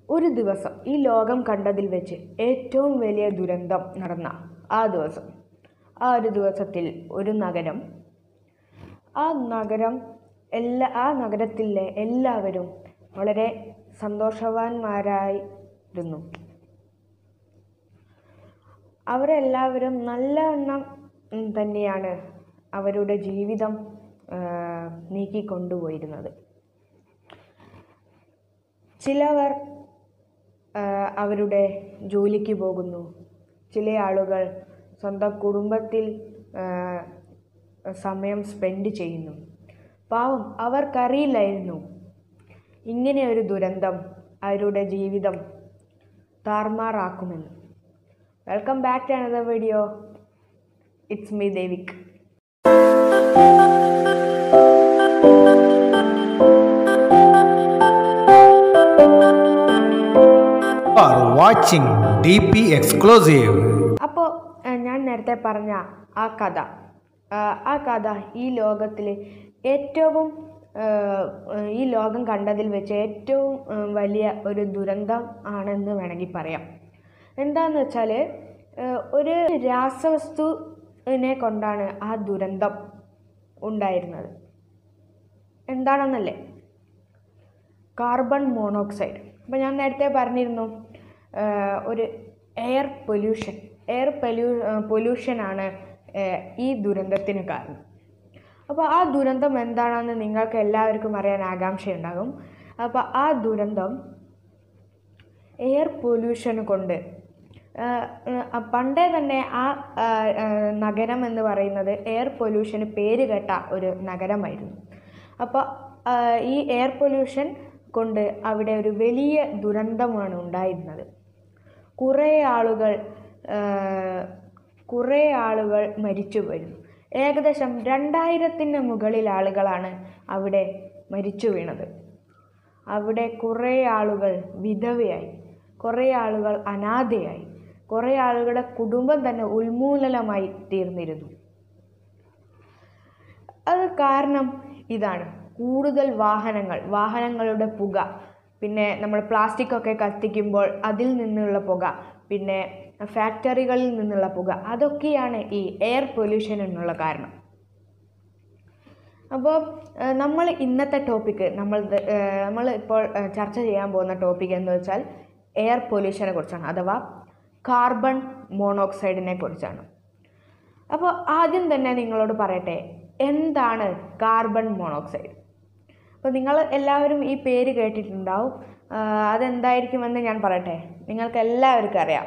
ഒരു ദിവസം ഈ ലോകം കണ്ടതിൽ വെച്ച് ഏറ്റവും വലിയ ദുരന്തം നടന്ന ആ ദിവസം, ആ ഒരു ദിവസത്തിൽ ഒരു നഗരം, ആ നഗരത്തിലെ എല്ലാവരും വളരെ സന്തോഷവാന്മാരായിരുന്നു. അവരെല്ലാവരും നല്ലവണ്ണം തന്നെയാണ് അവരുടെ ജീവിതം നീക്കിക്കൊണ്ടുപോയിരുന്നത്. ചിലവർ അവരുടെ ജോലിക്ക് പോകുന്നു, ചില ആളുകൾ സ്വന്തം കുടുംബത്തിൽ സമയം സ്പെൻഡ് ചെയ്യുന്നു. പാവം, അവർക്കറിയില്ലായിരുന്നു ഇങ്ങനെ ഒരു ദുരന്തം അവരുടെ ജീവിതം താറുമാറാക്കുമെന്ന്. Welcome back to another video. It's me Devika. Watching DP exclusive. അപ്പോൾ ഞാൻ നേരത്തെ പറഞ്ഞ ആ കഥ ഈ ലോകത്തിലെ ഈ ലോകം കണ്ടതിൽ വെച്ച് ഏറ്റവും വലിയ ഒരു ദുരന്തം ആണെന്ന് വേണമെങ്കിൽ പറയാം. എന്താണെന്ന് വെച്ചാൽ, ഒരു രാസവസ്തുവിനെ കൊണ്ടാണ് ആ ദുരന്തം ഉണ്ടായിരുന്നത്. എന്താണെന്നല്ലേ? Carbon monoxide. അപ്പോൾ ഞാൻ നേരത്തെ പറഞ്ഞിരുന്നു, ഒരു എയർ പൊല്യൂഷനാണ് ഈ ദുരന്തത്തിന് കാരണം. അപ്പോൾ ആ ദുരന്തം എന്താണെന്ന് നിങ്ങൾക്ക് എല്ലാവർക്കും അറിയാൻ ആകാംക്ഷയുണ്ടാകും. അപ്പോൾ ആ ദുരന്തം എയർ പൊല്യൂഷൻ കൊണ്ട്, പണ്ടേ തന്നെ ആ നഗരം എന്ന് പറയുന്നത് എയർ പൊല്യൂഷന് പേര് കേട്ട ഒരു നഗരമായിരുന്നു. അപ്പോൾ ഈ എയർ പൊല്യൂഷൻ കൊണ്ട് അവിടെ ഒരു വലിയ ദുരന്തമാണ് ഉണ്ടായിരുന്നത്. കുറേ ആളുകൾ മരിച്ചു വരുന്നു. ഏകദേശം 2000-ന് മുകളിൽ ആളുകളാണ് അവിടെ മരിച്ചു വീണത്. അവിടെ കുറേ ആളുകൾ വിധവയായി, കുറേ ആളുകൾ അനാഥയായി, കുറേ ആളുകളുടെ കുടുംബം തന്നെ ഉന്മൂലനമായി തീർന്നിരുന്നു. അത് കാരണം ഇതാണ്: കൂടുതൽ വാഹനങ്ങളുടെ പുക, പിന്നെ നമ്മൾ പ്ലാസ്റ്റിക് ഒക്കെ കത്തിക്കുമ്പോൾ അതിൽ നിന്നുള്ള പുക, പിന്നെ ഫാക്ടറികളിൽ നിന്നുള്ള പുക, അതൊക്കെയാണ് ഈ എയർ പൊല്യൂഷൻ എന്നുള്ള കാരണം. അപ്പോൾ നമ്മൾ ഇന്നത്തെ ടോപ്പിക്ക്, നമ്മൾ ഇപ്പോൾ ചർച്ച ചെയ്യാൻ പോകുന്ന ടോപ്പിക് എന്ന് വെച്ചാൽ എയർ പൊല്യൂഷനെ കുറിച്ചാണ്, അഥവാ കാർബൺ മോണോക്സൈഡിനെ കുറിച്ചാണ്. അപ്പോൾ ആദ്യം തന്നെ നിങ്ങളോട് പറയട്ടെ, എന്താണ് കാർബൺ മോണോക്സൈഡ്? അപ്പോൾ നിങ്ങൾ എല്ലാവരും ഈ പേര് കേട്ടിട്ടുണ്ടാവും. അതെന്തായിരിക്കുമെന്ന് ഞാൻ പറയട്ടെ. നിങ്ങൾക്ക് എല്ലാവർക്കും അറിയാം,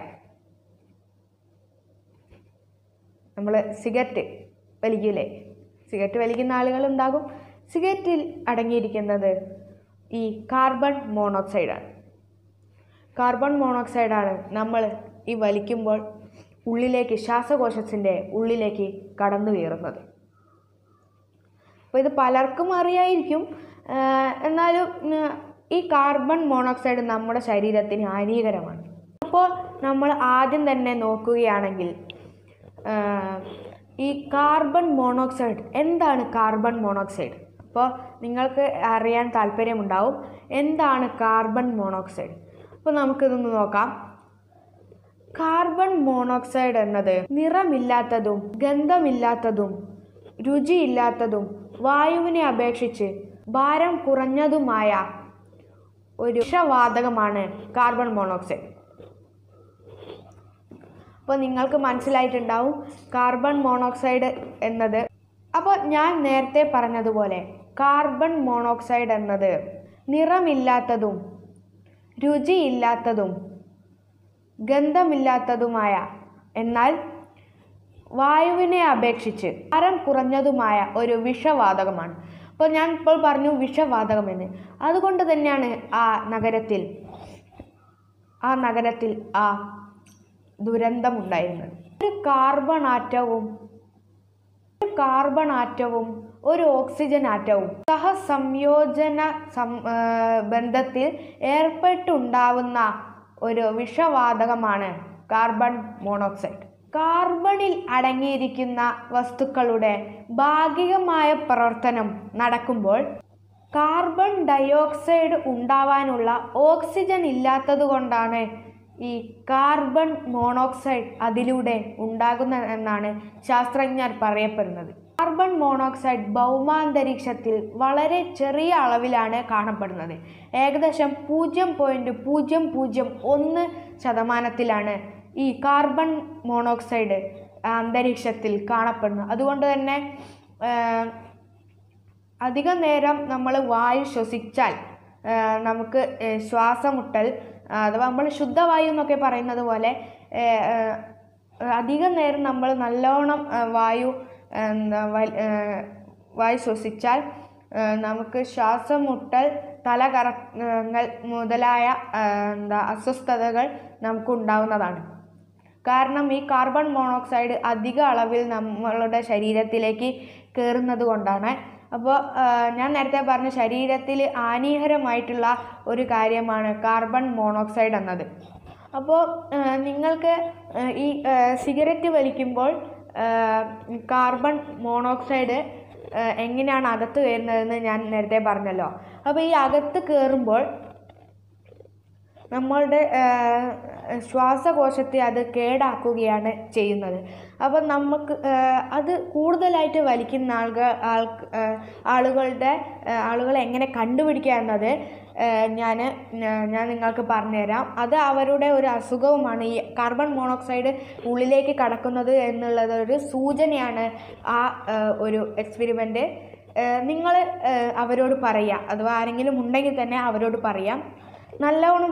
നമ്മൾ സിഗരറ്റ് വലിക്കില്ലേ? സിഗരറ്റ് വലിക്കുന്ന ആളുകളുണ്ടാകും. സിഗരറ്റിൽ അടങ്ങിയിരിക്കുന്നത് ഈ കാർബൺ മോണോക്സൈഡാണ്. കാർബൺ മോണോക്സൈഡാണ് നമ്മൾ ഈ വലിക്കുമ്പോൾ ശ്വാസകോശത്തിൻ്റെ ഉള്ളിലേക്ക് കടന്നു കയറുന്നത്. അപ്പോൾ ഇത് പലർക്കും അറിയായിരിക്കും. എന്നാലും ഈ കാർബൺ മോണോക്സൈഡ് നമ്മുടെ ശരീരത്തിന് ഹാനികരമാണ്. അപ്പോൾ നമ്മൾ ആദ്യം തന്നെ നോക്കുകയാണെങ്കിൽ, ഈ കാർബൺ മോണോക്സൈഡ് എന്താണ്? കാർബൺ മോണോക്സൈഡ് അപ്പോൾ നിങ്ങൾക്ക് അറിയാൻ താല്പര്യമുണ്ടാവും, എന്താണ് കാർബൺ മോണോക്സൈഡ്? അപ്പോൾ നമുക്കിതൊന്ന് നോക്കാം. കാർബൺ മോണോക്സൈഡ് എന്നത് നിറമില്ലാത്തതും ഗന്ധമില്ലാത്തതും രുചിയില്ലാത്തതും വായുവിനെ അപേക്ഷിച്ച് ഭാരം കുറഞ്ഞതുമായ ഒരു വിഷവാതകമാണ് കാർബൺ മോണോക്സൈഡ്. അപ്പോൾ നിങ്ങൾക്ക് മനസ്സിലായിട്ടുണ്ടാവും കാർബൺ മോണോക്സൈഡ് എന്നത്. അപ്പോൾ ഞാൻ നേരത്തെ പറഞ്ഞതുപോലെ കാർബൺ മോണോക്സൈഡ് എന്നത് നിറമില്ലാത്തതും രുചിയില്ലാത്തതും ഗന്ധമില്ലാത്തതുമായ, എന്നാൽ വായുവിനെ അപേക്ഷിച്ച് ഭാരം കുറഞ്ഞതുമായ ഒരു വിഷവാതകമാണ്. അപ്പോൾ ഞാൻ ഇപ്പോൾ പറഞ്ഞു വിഷവാതകമെന്ന്. അതുകൊണ്ട് തന്നെയാണ് ആ നഗരത്തിൽ ആ ദുരന്തമുണ്ടായിരുന്നത്. ഒരു കാർബൺ ആറ്റവും ഒരു ഓക്സിജൻ ആറ്റവും സഹസംയോജന ബന്ധത്തിൽ ഏർപ്പെട്ടുണ്ടാവുന്ന ഒരു വിഷവാതകമാണ് കാർബൺ മോണോക്സൈഡ്. കാർബണിൽ അടങ്ങിയിരിക്കുന്ന വസ്തുക്കളുടെ ഭാഗികമായ പ്രവർത്തനം നടക്കുമ്പോൾ കാർബൺ ഡയോക്സൈഡ് ഉണ്ടാവാനുള്ള ഓക്സിജൻ ഇല്ലാത്തത് കൊണ്ടാണ് ഈ കാർബൺ മോണോക്സൈഡ് അതിലൂടെ ഉണ്ടാകുന്നതെന്നാണ് ശാസ്ത്രജ്ഞർ പറയപ്പെടുന്നത്. കാർബൺ മോണോക്സൈഡ് ഭൗമാന്തരീക്ഷത്തിൽ വളരെ ചെറിയ അളവിലാണ് കാണപ്പെടുന്നത്. ഏകദേശം 0.001% ഈ കാർബൺ മോണോക്സൈഡ് അന്തരീക്ഷത്തിൽ കാണപ്പെടുന്നത്. അതുകൊണ്ട് തന്നെ അധികം നേരം നമ്മൾ വായു ശ്വസിച്ചാൽ നമുക്ക് ശ്വാസമുട്ടൽ അഥവാ നമ്മൾ ശുദ്ധവായു എന്നൊക്കെ പറയുന്നത് പോലെ അധികം നേരം നമ്മൾ നല്ലോണം വായു ശ്വസിച്ചാൽ നമുക്ക് ശ്വാസമുട്ടൽ, തലകറങ്ങൽ മുതലായ അസ്വസ്ഥതകൾ നമുക്കുണ്ടാവുന്നതാണ്. കാരണം ഈ കാർബൺ മോണോക്സൈഡ് അധിക അളവിൽ നമ്മളുടെ ശരീരത്തിലേക്ക് കയറുന്നത് കൊണ്ടാണ്. അപ്പോൾ ഞാൻ നേരത്തെ പറഞ്ഞ ശരീരത്തിൽ ഹാനികരമായിട്ടുള്ള ഒരു കാര്യമാണ് കാർബൺ മോണോക്സൈഡ് എന്നത്. അപ്പോൾ നിങ്ങൾക്ക് ഈ സിഗരറ്റ് വലിക്കുമ്പോൾ കാർബൺ മോണോക്സൈഡ് എങ്ങനെയാണ് അകത്ത് കയറുന്നതെന്ന് ഞാൻ നേരത്തെ പറഞ്ഞല്ലോ. അപ്പോൾ ഈ അകത്ത് കയറുമ്പോൾ നമ്മളുടെ ശ്വാസകോശത്തെ അത് കേടാക്കുകയാണ് ചെയ്യുന്നത്. അപ്പം നമുക്ക് അത് കൂടുതലായിട്ട് വലിക്കുന്ന ആളുകളെ എങ്ങനെ കണ്ടുപിടിക്കുക എന്നത് ഞാൻ നിങ്ങൾക്ക് പറഞ്ഞുതരാം. അത് അവരുടെ ഒരു അസുഖവുമാണ്. ഈ കാർബൺ മോണോക്സൈഡ് ഉള്ളിലേക്ക് കടക്കുന്നത് എന്നുള്ളത് ഒരു സൂചനയാണ്. ആ ഒരു എക്സ്പെരിമെൻ്റ് നിങ്ങൾ അവരോട് പറയുക, അഥവാ ആരെങ്കിലും ഉണ്ടെങ്കിൽ തന്നെ അവരോട് പറയാം. നല്ലവണ്ണം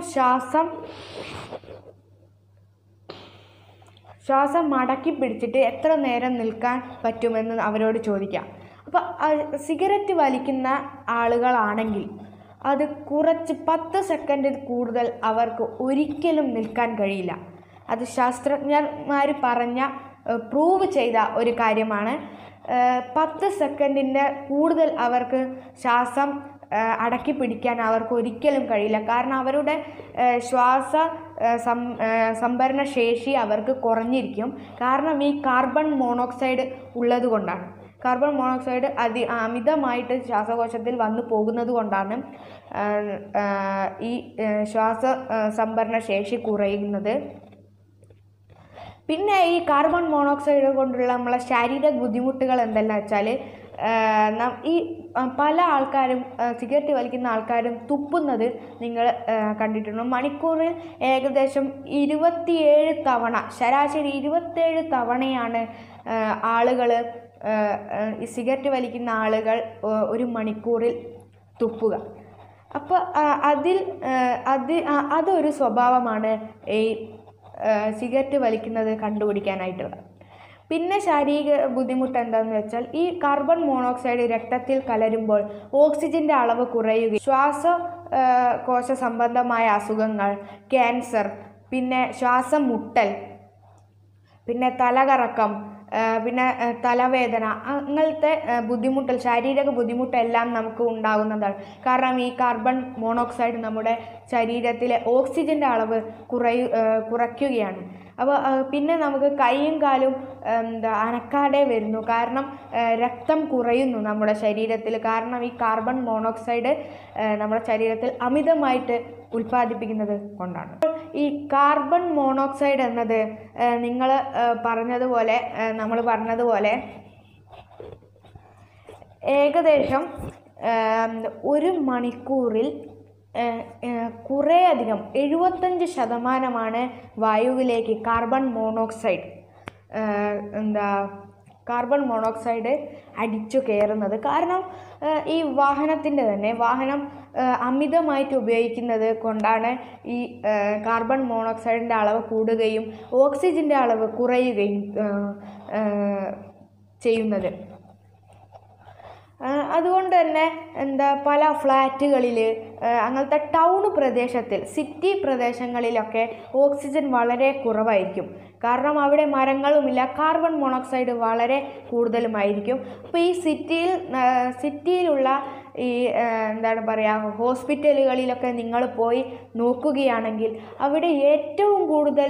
ശ്വാസം മടക്കി പിടിച്ചിട്ട് എത്ര നേരം നിൽക്കാൻ പറ്റുമെന്ന് അവരോട് ചോദിക്കാം. അപ്പോൾ സിഗരറ്റ് വലിക്കുന്ന ആളുകളാണെങ്കിൽ അത് കുറച്ച് 10 സെക്കൻഡിൽ കൂടുതൽ അവർക്ക് ഒരിക്കലും നിൽക്കാൻ കഴിയില്ല. അത് ശാസ്ത്രജ്ഞന്മാർ പ്രൂവ് ചെയ്ത ഒരു കാര്യമാണ്. 10 സെക്കൻഡിൻ്റെ കൂടുതൽ അവർക്ക് ശ്വാസം അടക്കി പിടിക്കാൻ അവർക്ക് ഒരിക്കലും കഴിയില്ല. കാരണം അവരുടെ സംഭരണ ശേഷി അവർക്ക് കുറഞ്ഞിരിക്കും. കാരണം ഈ കാർബൺ മോണോക്സൈഡ് ഉള്ളത് കൊണ്ടാണ്. കാർബൺ മോണോക്സൈഡ് അമിതമായിട്ട് ശ്വാസകോശത്തിൽ വന്നു പോകുന്നത് കൊണ്ടാണ് ഈ സംഭരണ ശേഷി കുറയുന്നത്. പിന്നെ ഈ കാർബൺ മോണോക്സൈഡ് കൊണ്ടുള്ള നമ്മളെ ശാരീരിക ബുദ്ധിമുട്ടുകൾ എന്തെല്ലാം വെച്ചാൽ, ഈ പല ആൾക്കാരും സിഗരറ്റ് വലിക്കുന്ന ആൾക്കാരും തുപ്പുന്നത് നിങ്ങൾ കണ്ടിട്ടുണ്ട്. മണിക്കൂറിൽ ഏകദേശം 27 തവണ, ശരാശരി 27 തവണയാണ് ആളുകൾ ഈ സിഗരറ്റ് വലിക്കുന്ന ആളുകൾ ഒരു മണിക്കൂറിൽ തുപ്പുക. അപ്പോൾ അതൊരു സ്വഭാവമാണ് ഈ സിഗരറ്റ് വലിക്കുന്നത് കണ്ടുപിടിക്കാനായിട്ടുള്ളത്. പിന്നെ ശാരീരിക ബുദ്ധിമുട്ട് എന്താണെന്ന് വെച്ചാൽ, ഈ കാർബൺ മോണോക്സൈഡ് രക്തത്തിൽ കലരുമ്പോൾ ഓക്സിജൻ്റെ അളവ് കുറയുകയും ശ്വാസകോശ സംബന്ധമായ അസുഖങ്ങൾ, ക്യാൻസർ, പിന്നെ ശ്വാസം മുട്ടൽ, പിന്നെ തലകറക്കം, പിന്നെ തലവേദന, അങ്ങനത്തെ ശാരീരിക ബുദ്ധിമുട്ടെല്ലാം നമുക്ക് ഉണ്ടാകുന്നതാണ്. കാരണം ഈ കാർബൺ മോണോക്സൈഡ് നമ്മുടെ ശരീരത്തിലെ ഓക്സിജൻ്റെ അളവ് കുറയ്ക്കുകയാണ്. അപ്പോൾ പിന്നെ നമുക്ക് കൈയും കാലും അനക്കാതെ വരുന്നു. കാരണം രക്തം കുറയുന്നു നമ്മുടെ ശരീരത്തിൽ. കാരണം ഈ കാർബൺ മോണോക്സൈഡ് നമ്മുടെ ശരീരത്തിൽ അമിതമായിട്ട് ഉൽപ്പാദിപ്പിക്കുന്നത് കൊണ്ടാണ്. ഈ കാർബൺ മോണോക്സൈഡ് എന്നത് നമ്മൾ പറഞ്ഞതുപോലെ ഏകദേശം 1 മണിക്കൂറിൽ കുറേയധികം 75% വായുവിലേക്ക് കാർബൺ മോണോക്സൈഡ് അടിച്ചു കയറുന്നത്. കാരണം ഈ വാഹനം അമിതമായിട്ട് ഉപയോഗിക്കുന്നത് കൊണ്ടാണ് ഈ കാർബൺ മോണോക്സൈഡിൻ്റെ അളവ് കൂടുകയും ഓക്സിജൻ്റെ അളവ് കുറയുകയും ചെയ്യുന്നത്. അതുകൊണ്ട് തന്നെ പല ഫ്ലാറ്റുകളിൽ, അങ്ങനത്തെ ടൗൺ പ്രദേശത്തിൽ, സിറ്റി പ്രദേശങ്ങളിലൊക്കെ ഓക്സിജൻ വളരെ കുറവായിരിക്കും. കാരണം അവിടെ മരങ്ങളുമില്ല, കാർബൺ മോണോക്സൈഡ് വളരെ കൂടുതലുമായിരിക്കും. അപ്പോൾ ഈ സിറ്റിയിലുള്ള ഈ ഹോസ്പിറ്റലുകളിലൊക്കെ നിങ്ങൾ പോയി നോക്കുകയാണെങ്കിൽ അവിടെ ഏറ്റവും കൂടുതൽ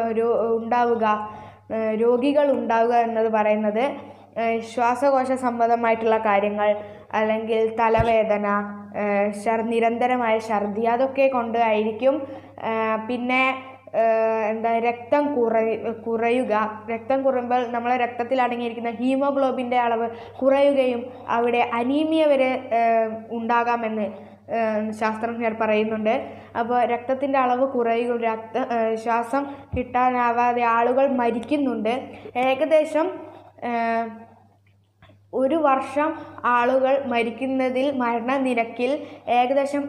രോഗികൾ ഉണ്ടാവുക എന്നത് പറയുന്നത് ശ്വാസകോശ സംബന്ധമായിട്ടുള്ള കാര്യങ്ങൾ, അല്ലെങ്കിൽ തലവേദന, നിരന്തരമായ ഛർദി അതൊക്കെ കൊണ്ടായിരിക്കും. പിന്നെ രക്തം കുറയുക. രക്തം കുറയുമ്പോൾ നമ്മളെ രക്തത്തിൽ അടങ്ങിയിരിക്കുന്ന ഹീമോഗ്ലോബിൻ്റെ അളവ് കുറയുകയും അവിടെ അനീമിയ വരെ ഉണ്ടാകാമെന്ന് ശാസ്ത്രജ്ഞർ പറയുന്നുണ്ട്. അപ്പോൾ രക്തത്തിൻ്റെ അളവ് കുറയുകയും ശ്വാസം കിട്ടാനാവാതെ ആളുകൾ മരിക്കുന്നുണ്ട്. ഏകദേശം 1 വർഷം ആളുകൾ മരിക്കുന്നതിൽ മരണനിരക്കിൽ ഏകദേശം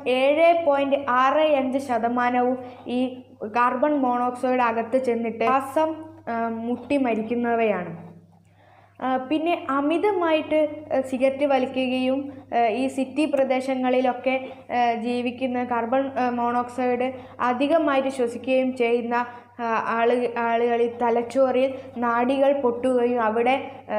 7.65% ഈ കാർബൺ മോണോക്സൈഡ് അകത്ത് ചെന്നിട്ട് ശ്വാസം മുട്ടി മരിക്കുന്നവയാണ്. പിന്നെ അമിതമായിട്ട് സിഗരറ്റ് വലിക്കുകയും ഈ സിറ്റി പ്രദേശങ്ങളിലൊക്കെ ജീവിക്കുന്ന കാർബൺ മോണോക്സൈഡ് അധികമായിട്ട് ശ്വസിക്കുകയും ചെയ്യുന്ന ആളുകളിൽ തലച്ചോറിൽ നാഡികൾ പൊട്ടുകയും അവിടെ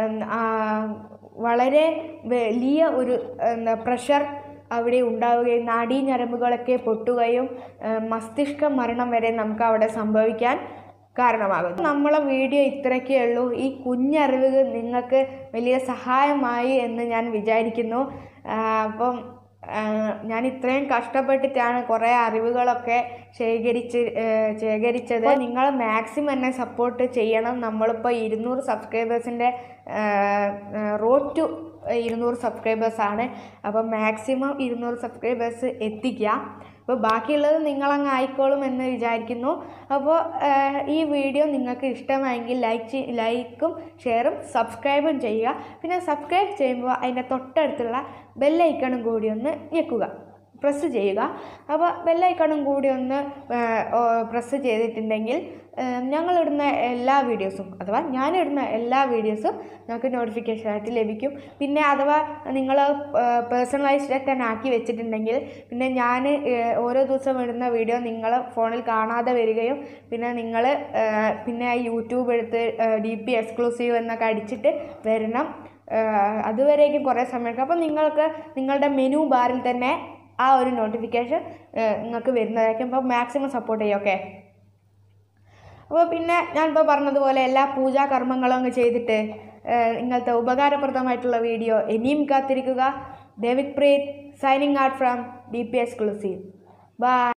വളരെ വലിയ ഒരു പ്രഷർ അവിടെ ഉണ്ടാവുകയും നാഡീഞരമ്പുകളൊക്കെ പൊട്ടുകയും മസ്തിഷ്ക മരണം വരെ നമുക്ക് അവിടെ സംഭവിക്കാൻ കാരണമാകും. നമ്മളെ വീഡിയോ ഇത്രയൊക്കെ ഉള്ളൂ. ഈ കുഞ്ഞറിവുകൾ നിങ്ങൾക്ക് വലിയ സഹായമായി എന്ന് ഞാൻ വിചാരിക്കുന്നു. അപ്പം ഞാൻ ഇത്രയും കഷ്ടപ്പെട്ടിട്ടാണ് കുറേ അറിവുകളൊക്കെ ശേഖരിച്ചത്. നിങ്ങൾ മാക്സിമം എന്നെ സപ്പോർട്ട് ചെയ്യണം. നമ്മളിപ്പോൾ 200 സബ്സ്ക്രൈബേഴ്സിൻ്റെ റോഡ് ടു 200 സബ്സ്ക്രൈബേഴ്സാണ്. അപ്പോൾ മാക്സിമം 200 സബ്സ്ക്രൈബേഴ്സ് എത്തിക്കുക. അപ്പോൾ ബാക്കിയുള്ളത് നിങ്ങളങ്ങ് ആയിക്കോളും എന്ന് വിചാരിക്കുന്നു. അപ്പോൾ ഈ വീഡിയോ നിങ്ങൾക്ക് ഇഷ്ടമായെങ്കിൽ ലൈക്കും ഷെയറും സബ്സ്ക്രൈബും ചെയ്യുക. പിന്നെ സബ്സ്ക്രൈബ് ചെയ്യുമ്പോൾ അതിൻ്റെ തൊട്ടടുത്തുള്ള ബെല്ലൈക്കണും കൂടി ഒന്ന് ഞെക്കുക, പ്രസ് ചെയ്യുക. അപ്പോൾ ബെല്ലൈക്കണും കൂടി ഒന്ന് പ്രസ് ചെയ്തിട്ടുണ്ടെങ്കിൽ ഞങ്ങളിടുന്ന എല്ലാ വീഡിയോസും അഥവാ ഞാനിടുന്ന എല്ലാ വീഡിയോസും നിങ്ങൾക്ക് നോട്ടിഫിക്കേഷനായിട്ട് ലഭിക്കും. പിന്നെ അഥവാ നിങ്ങൾ പേഴ്സണലൈസ്ഡ് തന്നെ ആക്കി വെച്ചിട്ടുണ്ടെങ്കിൽ പിന്നെ ഞാൻ ഓരോ ദിവസം ഇടുന്ന വീഡിയോ നിങ്ങൾ ഫോണിൽ കാണാതെ വരികയും പിന്നെ നിങ്ങൾ പിന്നെ യൂട്യൂബ് എടുത്ത് DP എക്സ്ക്ലൂസീവ് എന്നൊക്കെ അടിച്ചിട്ട് വരണം. അതുവരേക്കും കുറേ സമയം എടുക്കും. അപ്പോൾ നിങ്ങൾക്ക് നിങ്ങളുടെ മെനു ബാറിൽ തന്നെ ആ ഒരു നോട്ടിഫിക്കേഷൻ നിങ്ങൾക്ക് വരുന്നതായിരിക്കും. അപ്പോൾ മാക്സിമം സപ്പോർട്ട് ചെയ്യും. ഓക്കെ. അപ്പോൾ പിന്നെ ഞാനിപ്പോൾ പറഞ്ഞതുപോലെ എല്ലാ പൂജാകർമ്മങ്ങളും അങ്ങ് ചെയ്തിട്ട് ഇങ്ങനത്തെ ഉപകാരപ്രദമായിട്ടുള്ള വീഡിയോ ഇനിയും കാത്തിരിക്കുക. David Preeth signing out from DP exclusive. By.